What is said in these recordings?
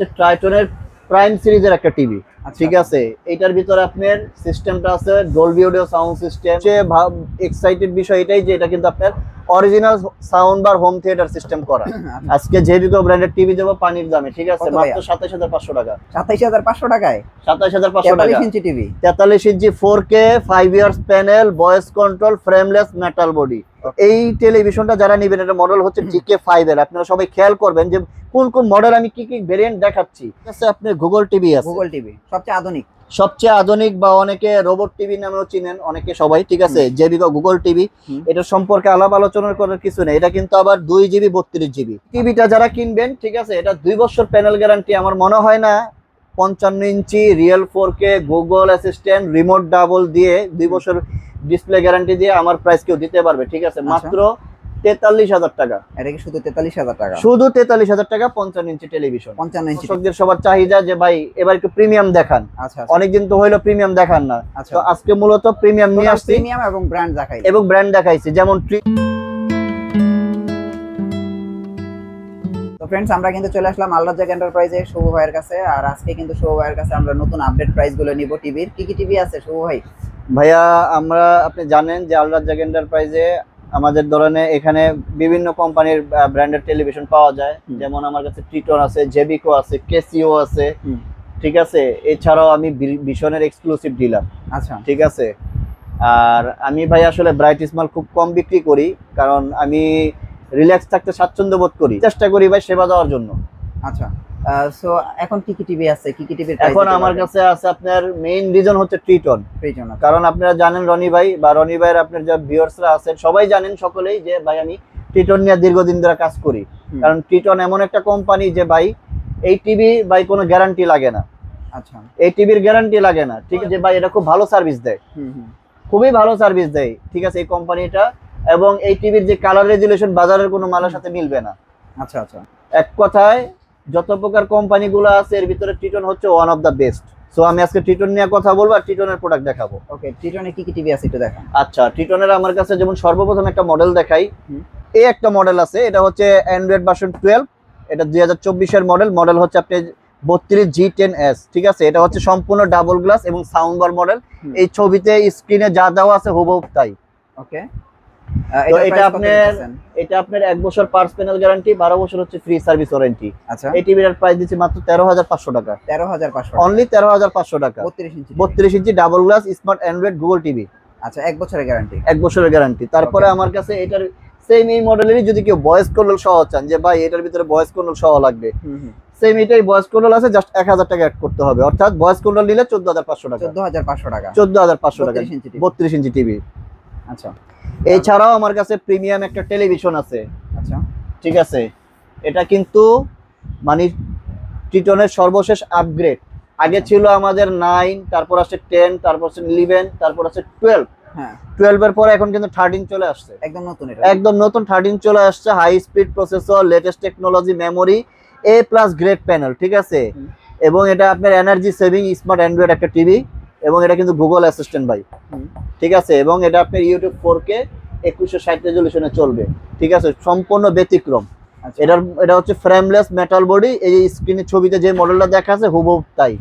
ট্রাইটনের prime সিরিজের একটা TV, ঠিক আছে। এটার ভিতরে আপনার সিস্টেমটা আছে Dolby audio sound system. Excited বিষয় এটাই যে এটা কিন্তু আপনার original sound bar home theatre system করা। আজকে জেবিকো ব্র্যান্ডের টিভি দেবো পানির দামে, ঠিক আছে, মাত্র 27500 টাকা। 27500 টাকায় 27500 টাকা 43 inch TV, 43 inch 4K 5 years panel, voice control, frameless metal body. এই টেলিভিশনটা যারা নেবেন, এটা মডেল হচ্ছে GK5 এর। আপনারা সবাই খেয়াল করবেন যে কোন কোন মডেল আমি কি কি ভেরিয়েন্ট দেখাচ্ছি। আছে আপনার গুগল টিভি আছে, গুগল টিভি সবচেয়ে আধুনিক বা অনেকে রোবট টিভি নামেও চিনেন অনেকে সবাই, ঠিক আছে। জেবিকো গুগল টিভি, এটা সম্পর্কে আলাপ আলোচনা করার কিছু নেই। এটা কিন্তু আবার 2GB 32GB টিভিটা যারা কিনবেন, ঠিক আছে, এটা 2 বছর প্যানেল গ্যারান্টি। আমার মনে হয় না 55 inch real 4K Google assistant remote double দিয়ে 2 বছর ডিসপ্লে গ্যারান্টি দিয়ে আমার প্রাইস কেউ দিতে পারবে, ঠিক আছে, মাত্র 43000 টাকা। এটা কি শুধু 43000 টাকা? শুধু 43000 টাকা 55 ইঞ্চি টেলিভিশন। 55 ইঞ্চি দর্শকদের সবার চাহিদা যে ভাই এবার একটু প্রিমিয়াম দেখান। আচ্ছা, অনেকদিন তো হইলো প্রিমিয়াম দেখান না, তো আজকে মূলত প্রিমিয়াম নিয়ে আসছি। প্রিমিয়াম এবং ব্র্যান্ড দেখাইছি, যেমন তো ফ্রেন্ডস, আমরা কিন্তু চলে আসলাম আল রাজ্জাক এন্টারপ্রাইজে শুভ ভাইয়ের কাছে। আর আজকে কিন্তু শুভ ভাইয়ের কাছে আমরা নতুন আপডেট প্রাইস গুলো নিব টিভির। কি কি টিভি আছে শুভ ভাই? ভাইয়া আপনি জানেন যে আল রাজ্জাক এন্টারপ্রাইজে আমাদের ধরনের এখানে বিভিন্ন কোম্পানির ব্র্যান্ডেড টেলিভিশন পাওয়া যায়। যেমন আমার কাছে ট্রিটন আছে, জেবিকো আছে, কেসিও আছে, ঠিক আছে। এছাড়াও আমি ভিশনের এক্সক্লুসিভ ডিলার, আচ্ছা, ঠিক আছে। আর আমি ভাই আসলে ব্রাইট স্মল খুব কম বিক্রি করি, কারণ আমি রিল্যাক্স থাকতে স্বাচ্ছন্দ্য বোধ করি, চেষ্টা করি ভাই সেবা দেওয়ার জন্য। আচ্ছা, সো এখন কি কি টিভি আছে, কি কি টিভির এখন আমার কাছে আছে আপনার মেইন রিজন হচ্ছে ট্রিটন। কারণ আপনারা জানেন রনি ভাইয়ের আপনার যে ভিউয়ার্সরা আছেন সবাই জানেন, সকলেই, যে ভাই আমি ট্রিটন নিয়ে দীর্ঘদিন ধরে কাজ করি। কারণ ট্রিটন এমন একটা কোম্পানি যে ভাই এই টিভি ভাই কোনো গ্যারান্টি লাগে না। আচ্ছা, এই টিভির গ্যারান্টি লাগে না, ঠিক আছে ভাই। এটা খুব ভালো সার্ভিস দেয়, খুবই ভালো সার্ভিস দেয়, ঠিক আছে, এই কোম্পানিটা। এবং এই টিভির যে কালার রেজুলেশন বাজারের কোনো মালের সাথে মিলবে না। আচ্ছা আচ্ছা, এক কথায় যত প্রকার কোম্পানিগুলো আছে এর ভিতরে ট্রিটন হচ্ছে one of the best. So আমি আজকে ট্রিটন নিয়ে কথা বলবো আর ট্রিটনের প্রোডাক্ট দেখাবো। ওকে, ট্রিটনের কি কি টিভি আছে একটু দেখান। আচ্ছা, ট্রিটনের আমার কাছে যেমন সর্বপ্রথম একটা মডেল দেখাই। এই একটা মডেল আছে, এটা হচ্ছে অ্যান্ড্রয়েড ভার্সন 12, এটা 2024 এর মডেল হচ্ছে আপনি 32G10S, ঠিক আছে। এটা হচ্ছে সম্পূর্ণ ডাবল গ্লাস এবং সাউন্ড বার মডেল। এই ছবিতে স্ক্রিনে যা দেওয়া আছে হুবহু তাই। ওকে, তো এটা আপনার 1 বছর পার্টস প্যানেল গ্যারান্টি, 12 বছর হচ্ছে ফ্রি সার্ভিস ওয়ারেন্টি। আচ্ছা, এই টিভির প্রাইস দিচ্ছি মাত্র 13500 টাকা। 13500, অনলি 13500 টাকা। 32 inch double glass smart Android Google TV. আচ্ছা, 1 বছরের গ্যারান্টি। 1 বছরের গ্যারান্টি। তারপরে আমার কাছে এটার সেম এই মডেলেরই যদি কেউ ভয়েস কন্ট্রোল সহ চান, যে ভাই এটার ভিতরে ভয়েস কন্ট্রোল সহ লাগবে, সেম এটাই ভয়েস কন্ট্রোল আছে, জাস্ট 1000 টাকা অ্যাড করতে হবে। অর্থাৎ ভয়েস কন্ট্রোল নিলে 14500 টাকা। 14500 টাকা, 14500 টাকা 32 ইঞ্চি টিভি। আচ্ছা, এছাড়াও আমার কাছে প্রিমিয়াম একটা টেলিভিশন আছে। আচ্ছা, ঠিক আছে, এটা কিন্তু মানে ট্রিটনের সর্বশেষ আপগ্রেড। আগে ছিল আমাদের 9, তারপর আছে 10, তারপর আছে 11, তারপর আছে 12। হ্যাঁ, 12 এর পরে এখন কিন্তু 13 চলে আসছে, একদম নতুন। এটা একদম নতুন 13 চলে আসছে। High speed processor, latest technology, memory, A+ grade panel, ঠিক আছে। এবং এটা আপনার এনার্জি সেভিং স্মার্ট অ্যান্ড্রয়েড একটা টিভি, এবং এটা কিন্তু গুগল অ্যাসিস্ট্যান্ট ভাই, ঠিক আছে। এবং এটা আপনার ইউটিউব 4K 2160 রেজুলেশনে চলবে, ঠিক আছে, সম্পূর্ণ ব্যতিক্রম। এটা হচ্ছে ফ্রেমলেস মেটাল বডি। এই স্ক্রিনের ছবিতে যে মডেলটা দেখা আছে হুবহু তাই।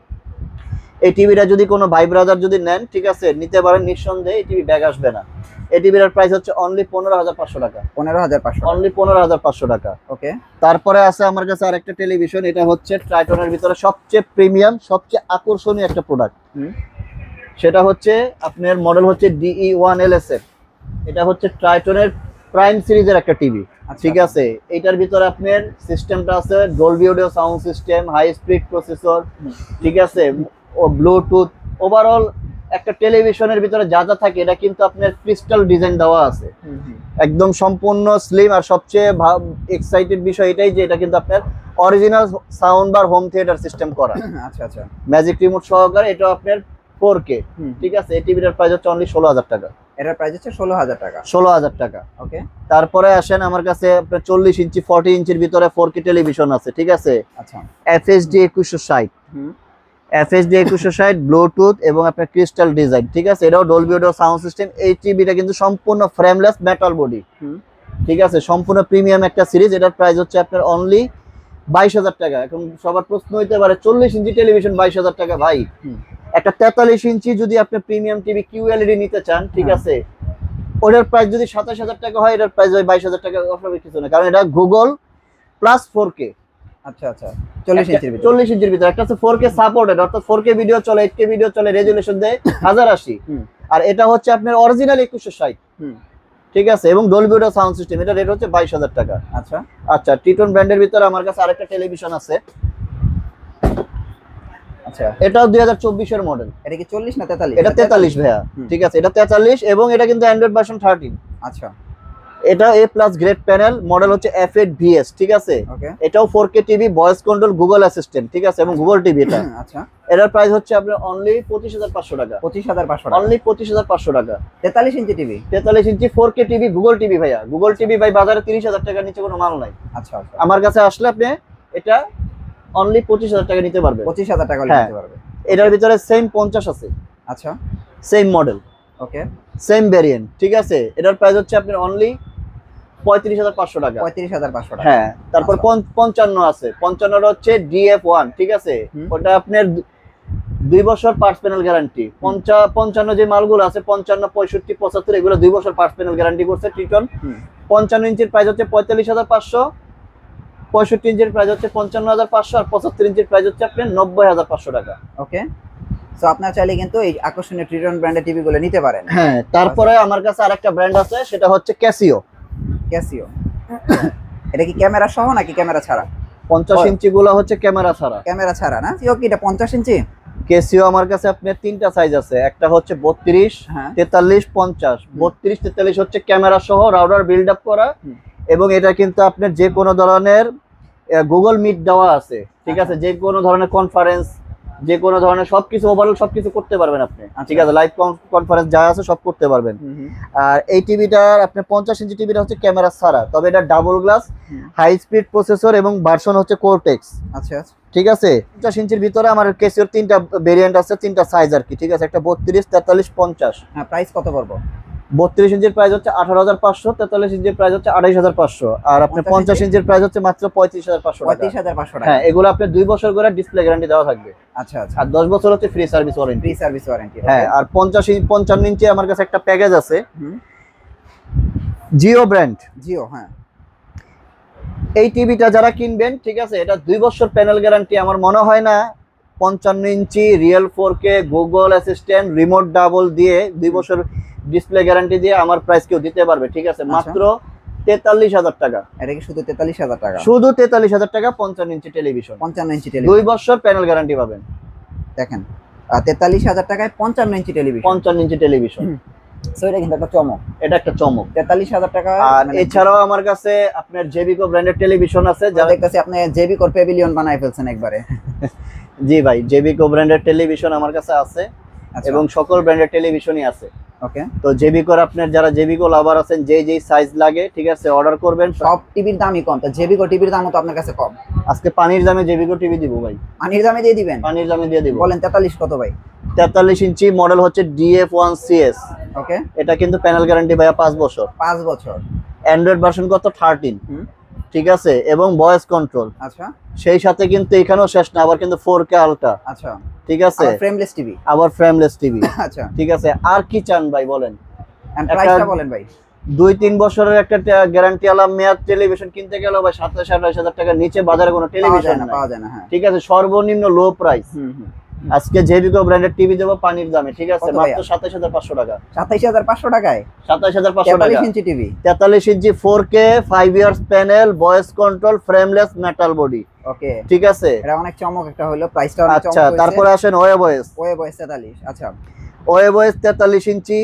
এই টিভিটা যদি কোনো ভাই ব্রাদার যদি নেন, ঠিক আছে, নিতে পারেন নিঃসন্দেহে, এই টিভি ব্যাগ আসবে না। এই টিভির প্রাইস হচ্ছে অনলি 15500 টাকা। 15500, অনলি 15500 টাকা। ওকে, তারপরে আছে আমার কাছে আরেকটা টেলিভিশন। এটা হচ্ছে ট্রাইটনের ভিতরে সবচেয়ে প্রিমিয়াম, সবচেয়ে আকর্ষণীয় একটা প্রোডাক্ট। সেটা হচ্ছে আপনার মডেল হচ্ছে DE1LSF। এটা হচ্ছে ট্রাইটনের প্রাইম সিরিজের একটা টিভি, ঠিক আছে। এটার ভিতরে আপনার সিস্টেমটা আছে Dolby audio sound system, high speed processor, ঠিক আছে, ও ব্লুটুথ। ওভারঅল একটা টেলিভিশনের ভিতরে যা যা থাকে এটা কিন্তু আপনার ক্রিস্টাল ডিজাইন দেওয়া আছে, একদম সম্পূর্ণ স্লিম। আর সবচেয়ে এক্সাইটেড বিষয় এটাই যে এটা কিন্তু আপনার original sound bar home theatre system করা। আচ্ছা আচ্ছা, ম্যাজিক রিমোট সহকারে। এটা আপনার 4K, ঠিক আছে। এই টিভিটার প্রাইস হচ্ছে অনলি 16000 টাকা। এটার প্রাইস হচ্ছে 16000 টাকা। 16000 টাকা। ওকে, তারপরে আসেন আমার কাছে আপনার 40 ইঞ্চি 40 ইঞ্চির ভিতরে 4K টেলিভিশন আছে, ঠিক আছে। আচ্ছা, FHD 2160, FHD 2160, ব্লুটুথ এবং আপনার ক্রিস্টাল ডিজাইন, ঠিক আছে। এটাও ডলবি অডিও সাউন্ড সিস্টেম। এই টিভিটা কিন্তু সম্পূর্ণ ফ্রেমলেস মেটাল বডি, ঠিক আছে, সম্পূর্ণ প্রিমিয়াম একটা সিরিজ। এটার প্রাইস হচ্ছে আপনার অনলি 22,000 টাকা। এখন সবার প্রশ্ন হইতে পারে 40 ইঞ্চি টেলিভিশন 22,000 টাকা ভাই। একটা 43 ইঞ্চি যদি আপনি প্রিমিয়াম টিভি QLED নিতে চান, ঠিক আছে, ওটার প্রাইস যদি 27,000 টাকা হয়, এটার প্রাইস হয় 22,000 টাকা, অস্বাভাবিক কিছু না, কারণ এটা গুগল প্লাস 4K। আচ্ছা আচ্ছা, 40 ইঞ্চির ভিতরে। 40 ইঞ্চির ভিতরে একটা হচ্ছে 4K সাপোর্টেড, অর্থাৎ 4K ভিডিও চলে, 8K ভিডিও চলে, রেজুলেশন দেয় 1080, আর এটা হচ্ছে আপনার অরিজিনাল 2160, ঠিক আছে, এবং ডলবি অডিও সাউন্ড সিস্টেম। এটা রেট হচ্ছে 22,000 টাকা। আচ্ছা আচ্ছা, টিটন ব্র্যান্ডের ভিতরে আমার কাছে আরেকটা টেলিভিশন আছে। আচ্ছা, এটাও 2024 এর মডেল। এটা কি 40 না 43? এটা 43 ভাইয়া, ঠিক আছে, এটা 43 এবং এটা কিন্তু অ্যান্ড্রয়েড ভার্সন 13। আচ্ছা, এটা A+ গ্রেড প্যানেল, মডেল হচ্ছে F8VS, ঠিক আছে। ওকে, এটাও 4K TV, voice control, Google assistant, ঠিক আছে, এবং গুগল টিভি। এটা আচ্ছা, এটার প্রাইস হচ্ছে আপনার অনলি 25,500 টাকা। 25,500 টাকা, অনলি 25,500 টাকা। 43 inch TV, 43 inch 4K TV, Google TV ভাইয়া। গুগল টিভি ভাই বাজারে 30,000 টাকার নিচে কোনো মাল নাই। আচ্ছা আচ্ছা, আমার কাছে আসলে আপনি এটা অনলি 25,000 টাকা নিতে পারবেন। 25,000 টাকা হলে হ্যাঁ। নিতে পারবে। এটার ভিতরে সেম 50 আছে, আচ্ছা, same model, okay, same variant, ঠিক আছে। এটার প্রাইস হচ্ছে আপনার অনলি 35,500 টাকা। 35,500 টাকা। হ্যাঁ, তারপর 55 আছে। 55 হচ্ছে DF1, ঠিক আছে, ওটা আপনার 2 বছর পার্টস প্যানেল গ্যারান্টি। 55 যে মালগুলো আছে 55, 65, 75 এগুলো 2 বছর পার্টস প্যানেল গ্যারান্টি করছে টিটন। 55 ইঞ্চির প্রাইস হচ্ছে 45,500, 65 ইঞ্চির প্রাইস হচ্ছে 55,500, আর 75 ইঞ্চির প্রাইস হচ্ছে আপনার 90,500 টাকা। ওকে, সো আপনারা চাইলে কিন্তু এই আকর্ষণীয় ট্রিটন ব্র্যান্ডের টিভি গুলো নিতে পারেন। হ্যাঁ, তারপরে আমার কাছে আরেকটা ব্র্যান্ড আছে, সেটা হচ্ছে ক্যাসিও। ক্যাসিও, এটা কি ক্যামেরা সহ নাকি ক্যামেরা ছাড়া? 50 ইঞ্চি গুলো হচ্ছে ক্যামেরা ছাড়া। ক্যামেরা ছাড়া না? সিও কি এটা 50 ইঞ্চি? ক্যাসিও আমার কাছে আপনার তিনটা সাইজ আছে, একটা হচ্ছে 32, হ্যাঁ। 43, 50। 32, 43 হচ্ছে ক্যামেরা সহ, রাউটার বিল্ড আপ করা, এবং এটা কিন্তু আপনার যে কোনো ধরনের গুগল মিট দেওয়া আছে, ঠিক আছে, যে কোনো ধরনের কনফারেন্স, যে কোনো ধরনের সবকিছু, ওভারঅল সবকিছু করতে পারবেন আপনি, ঠিক আছে, লাইভ কনফারেন্স যা আছে সব করতে পারবেন। আর এই টিভিটার আপনার 50 ইঞ্চি টিভিটা হচ্ছে ক্যামেরা ছাড়া, তবে এটা double glass, high speed processor, এবং ভার্সন হচ্ছে কোরটেক্স। আচ্ছা আচ্ছা, ঠিক আছে। 50 ইঞ্চির ভিতরে আমার ক্যাসিওর তিনটা ভেরিয়েন্ট আছে, তিনটা সাইজ আর কি, ঠিক আছে, একটা 32, 43, 50। হ্যাঁ, প্রাইস কত পড়বো? 32 ইঞ্চির প্রাইস হচ্ছে 18,500, 43 ইঞ্চির প্রাইস হচ্ছে 28,500, আর আপনার 50 ইঞ্চির প্রাইস হচ্ছে মাত্র 35,500 টাকা। 35,500 টাকা। হ্যাঁ, এগুলো আপনার 2 বছর করে ডিসপ্লে গ্যারান্টি দেওয়া থাকবে। আচ্ছা আচ্ছা, আর 10 বছর হচ্ছে free service warranty. Free service warranty. হ্যাঁ, আর 55 ইঞ্চি আমার কাছে একটা প্যাকেজ আছে, জিও ব্র্যান্ড। জিও, হ্যাঁ। এই টিভিটা যারা কিনবেন, ঠিক আছে, এটা 2 বছর প্যানেল গ্যারান্টি। আমার মনে হয় না 55 inch real 4K Google assistant remote double দিয়ে 2 বছর ডিসপ্লে গ্যারান্টি দিয়ে আমার প্রাইস কেউ দিতে পারবে, ঠিক আছে, মাত্র 43,000 টাকা। এটা কি শুধু 43,000 টাকা? শুধু 43,000 টাকা 55 ইঞ্চি টেলিভিশন। 55 ইঞ্চি 2 টেলিভিশন, বছর প্যানেল গ্যারান্টি পাবেন। দেখেন, 43,000 টাকায় 55 inch television. 55 inch television, so এটা কিন্তু একটা চমক। এটা একটা চমক। 43,000 টাকা। আর এছাড়াও আমার কাছে আপনার জেবিকো ব্র্যান্ডের টেলিভিশন আছে, যা দেখতেছি আপনি জেবিকোর প্যাভিলিয়ন বানায় ফেলছেন একবারে। জি ভাই, জেবিকো ব্র্যান্ডের টেলিভিশন আমার কাছে আছে, এবং সকল ব্র্যান্ডের টেলিভিশনই আছে। ওকে, তো জেবিকোর আপনার যারা জেবিকো লাভার আছেন, যেই সাইজ লাগে, ঠিক আছে, অর্ডার করবেন। সব টিভির দামই কম, তো জেবিকো টিভির দামও তো আপনার কাছে কম। আজকে পানির দামে জেবিকো টিভি দিব ভাই। পানির দামে দিয়ে দিবেন? পানির দামে দিয়ে দিব। বলেন 43 কত ভাই? 43 ইঞ্চি মডেল হচ্ছে DF1CS। ওকে, এটা কিন্তু প্যানেল গ্যারান্টি ভাইয়া 5 বছর। 5 বছর। অ্যান্ড্রয়েড ভার্সন কত 13, ঠিক আছে, এবং ভয়েস কন্ট্রোল। আচ্ছা, সেই সাথে কিন্তু এখানেও শেষ না, আবার কিন্তু 4K আলট্রা। আচ্ছা, ঠিক আছে, আবার ফ্রেমলেস টিভি। আবার ফ্রেমলেস টিভি। আচ্ছা, ঠিক আছে, আর কি চান ভাই বলেন? এন্ড প্রাইসটা বলেন ভাই। 2-3 বছরের একটা গ্যারান্টি আলা মেয়াদ টেলিভিশন কিনতে গেলে ভাই 27,000-28,000 টাকার নিচে বাজারে কোনো টেলিভিশন নাই, পাওয়া যায় না। হ্যাঁ, ঠিক আছে, সর্বনিম্ন লো প্রাইস। আজকে জেবিকো ব্র্যান্ডের টিভি দেবো পানির দামে, ঠিক আছে, মাত্র 27,500 টাকা। 27,500 টাকায় 27,500 টাকা। 43 inch TV, 43 inch 4K 5 years panel, voice control, frameless metal body. Okay, ঠিক আছে, এটা অনেক চমক একটা হলো, প্রাইসটা অনেক চমক। আচ্ছা, তারপরে আসেন ওয়েবওয়েস। 43। আচ্ছা, ওয়েবওয়েস 43 ইঞ্চি,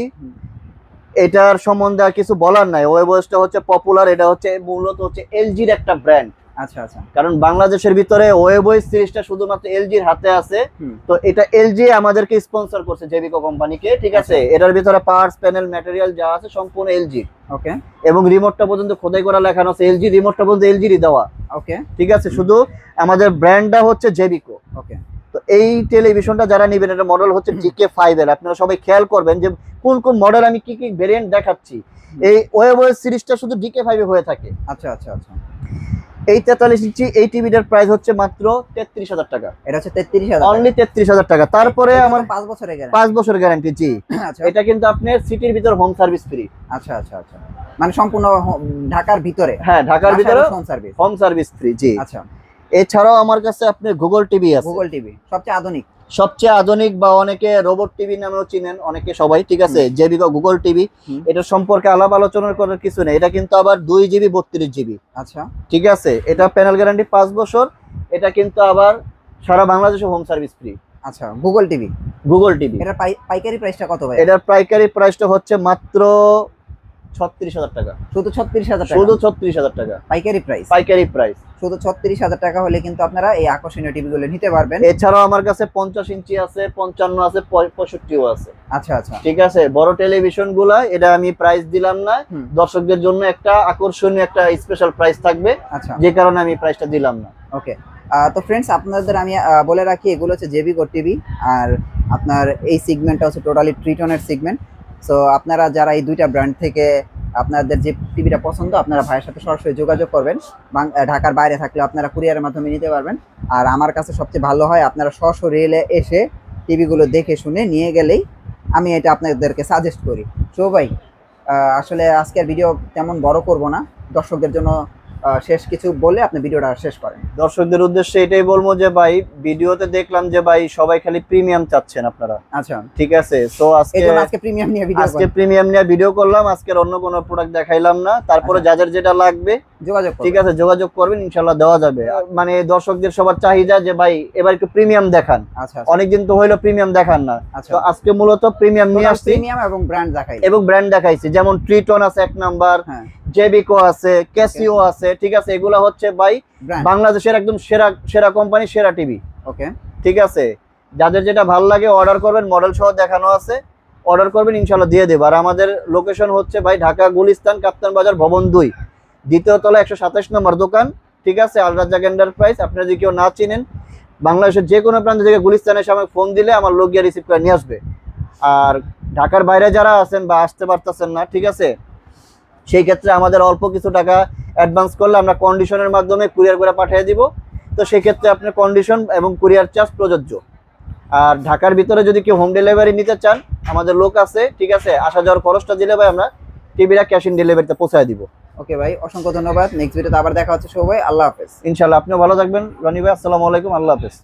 এটার সম্বন্ধে আর কিছু বলার নাই। ওয়েবওয়েসটা হচ্ছে পপুলার, এটা হচ্ছে মূলত হচ্ছে এলজির একটা ব্র্যান্ড। আচ্ছা আচ্ছা, কারণ বাংলাদেশের ভিতরে ওয়েবওয়েস সিরিজটা শুধুমাত্র এলজির হাতে আছে, তো এটা এলজি আমাদেরকে স্পন্সর করছে, জেবিকো কোম্পানিকে, ঠিক আছে। এটার ভিতরে পার্টস প্যানেল ম্যাটেরিয়াল যা আছে সম্পূর্ণ এলজি। ওকে, এবং রিমোটটা পর্যন্ত খোদাই করা লেখানো আছে এলজি, রিমোটটা পর্যন্ত এলজিরই দেওয়া। ওকে, ঠিক আছে, শুধু আমাদের ব্র্যান্ডটা হচ্ছে জেবিকো। ওকে, তো এই টেলিভিশনটা যারা নেবেন, এটা মডেল হচ্ছে DK5 এর। আপনারা সবাই খেয়াল করবেন যে কোন কোন মডেল আমি কি কি ভেরিয়েন্ট দেখাচ্ছি। এই ওয়েবওয়েস সিরিজটা শুধু DK5 এ হয়ে থাকে। আচ্ছা আচ্ছা আচ্ছা, এই 43 ইঞ্চি এই টিভিটার প্রাইস হচ্ছে মাত্র 33,000 টাকা। এটা হচ্ছে 33,000 অনলি 33,000 টাকা। তারপরে আমার 5 বছরের গ্যারান্টি। 5 বছরের গ্যারান্টি, জি। আচ্ছা এটা কিন্তু আপনার সিটির ভিতর হোম সার্ভিস ফ্রি। আচ্ছা আচ্ছা আচ্ছা, মানে সম্পূর্ণ ঢাকার ভিতরে? হ্যাঁ, ঢাকার ভিতরে home service. Home service free, জি। আচ্ছা, এছাড়াও আমার কাছে আপনার গুগল টিভি আছে। গুগল টিভি সবচেয়ে আধুনিক, সবচেয়ে আধুনিক, বা অনেকে রোবট টিভি নামেও চিনেন অনেকে সবাই, ঠিক আছে। জেবি গুগল টিভি, এটা সম্পর্কে আলাপ আলোচনা করার কিছু নেই। এটা কিন্তু আবার 2 জিবি 32 জিবি। আচ্ছা, ঠিক আছে। এটা প্যানেল গ্যারান্টি 5 বছর। এটা কিন্তু আবার সারা বাংলাদেশে হোম সার্ভিস ফ্রি। আচ্ছা, গুগল টিভি। গুগল টিভি এটার পাইকারি প্রাইসটা কত ভাই? এটার পাইকারি প্রাইসটা হচ্ছে মাত্র 36,000 টাকা। শুধু 36,000 টাকা? শুধু 36,000 টাকা পাইকারি প্রাইস? পাইকারি প্রাইস। শুধু 36,000 টাকা হলে কিন্তু আপনারা এই আকর্ষণীয় টিভিগুলো নিতে পারবেন। এছাড়াও আমার কাছে 50 ইঞ্চি আছে, 55 আছে, 65ও আছে। আচ্ছা আচ্ছা, ঠিক আছে। বড় টেলিভিশন গুলা এটা আমি প্রাইস দিলাম না, দর্শকদের জন্য একটা আকর্ষণীয় একটা স্পেশাল প্রাইস থাকবে, আচ্ছা, যে কারণে আমি প্রাইসটা দিলাম না। ওকে। তো ফ্রেন্ডস, আপনাদের আমি বলে রাখি, এগুলো হচ্ছে জেবিকো টিভি, আর আপনার এই সিগমেন্টটা হচ্ছে টোটালি ট্রিটনের সিগমেন্ট। সো আপনারা যারা এই দুইটা ব্র্যান্ড থেকে আপনাদের যে টিভিটা পছন্দ, আপনারা ভাইয়ের সাথে সরাসরি যোগাযোগ করবেন। ঢাকার বাইরে থাকলে আপনারা কুরিয়ারের মাধ্যমে নিতে পারবেন। আর আমার কাছে সবচেয়ে ভালো হয় আপনারা সরাসরি এসে টিভিগুলো দেখে শুনে নিয়ে গেলেই আমি এটা আপনাদেরকে সাজেস্ট করি। সো ভাই, আসলে আজকের ভিডিও তেমন বড় করব না, দর্শকদের জন্য শেষ কিছু বলে আপনি ভিডিওটা শেষ করেন। দর্শকদের উদ্দেশ্যে এটাই বলবো যে ভাই, ভিডিওতে দেখলাম যে ভাই সবাই খালি প্রিমিয়াম চাচ্ছেন আপনারা। আচ্ছা, ঠিক আছে। তো আজকে প্রিমিয়াম নিয়ে ভিডিও করলাম। আজকের অন্য কোনো প্রোডাক্ট দেখাইলাম না। তারপরে যাদের যেটা লাগবে যোগাযোগ, ঠিক আছে, যোগাযোগ করবেন, ইনশাআল্লাহ দেওয়া যাবে। মানে দর্শকদের সবার চাহিদা যে ভাই এবার একটু প্রিমিয়াম দেখান। আচ্ছা, অনেকদিন তো হইলো প্রিমিয়াম দেখান না। আচ্ছা, তো আজকে মূলত প্রিমিয়াম নিয়ে আসছি, প্রিমিয়াম এবং ব্র্যান্ড দেখাইছি। যেমন ট্রিটন আছে 1 নাম্বার, জেবিকো আছে, ক্যাসিও আছে। ঠিক আছে। এগুলা হচ্ছে ভাই বাংলাদেশের একদম সেরা কোম্পানি, সেরা টিভি। ওকে, ঠিক আছে। যাদের যেটা ভালো লাগে অর্ডার করবেন, মডেল সহ দেখানো আছে, অর্ডার করবেন, ইনশাআল্লাহ দিয়ে দেব। আর আমাদের লোকেশন হচ্ছে ভাই ঢাকা গুলিস্তান, কাপ্তান বাজার, ভবন 2, দ্বিতীয় তলা, 127 নম্বর দোকান। ঠিক আছে। আল রাজ্জাক এন্টারপ্রাইজ। আপনারা যদি কেউ না চিনেন, বাংলাদেশের যে কোনো প্রান্ত থেকে গুলিস্তানের সামনে ফোন দিলে আমার লোক গিয়ে রিসিভ করে নিয়ে আসবে। আর ঢাকার বাইরে যারা আছেন বা আসতে পারতেছেন না, ঠিক আছে, সেই ক্ষেত্রে আমাদের অল্প কিছু টাকা অ্যাডভান্স করলে আমরা কন্ডিশনের মাধ্যমে কুরিয়ার করে পাঠিয়ে দিব। তো সেক্ষেত্রে আপনার কন্ডিশন এবং কুরিয়ার চার্জ প্রযোজ্য। আর ঢাকার ভিতরে যদি কেউ হোম ডেলিভারি নিতে চান, আমাদের লোক আছে। ঠিক আছে। আসা যাওয়ার খরচটা দিলে ভাই আমরা টিভিটা ক্যাশ ইন ডেলিভারিতে পৌঁছায় দিব। ওকে ভাই, অসংখ্য ধন্যবাদ। নেক্সট ভিডিওতে আবার দেখা হচ্ছে। সবাই আল্লাহ হাফেজ। ইনশাআল্লাহ। আপনিও ভালো থাকবেন রনি ভাই। আসসালামু আলাইকুম। আল্লাহ হাফেজ।